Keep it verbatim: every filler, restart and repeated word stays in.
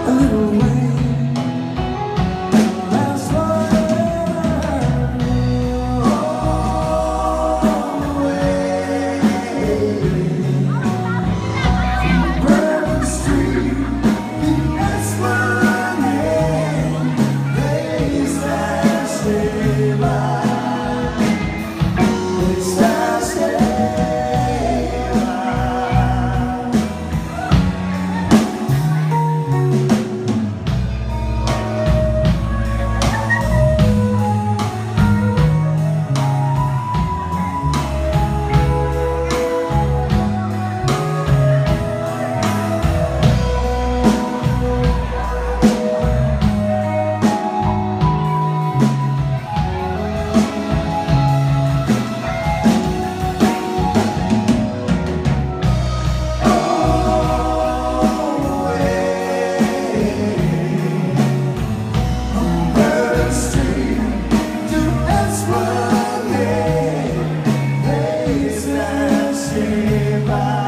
a little rain. That's forever away. From Bourbon Street, the Esplanade, days that stay by. Days that stay by. Bye.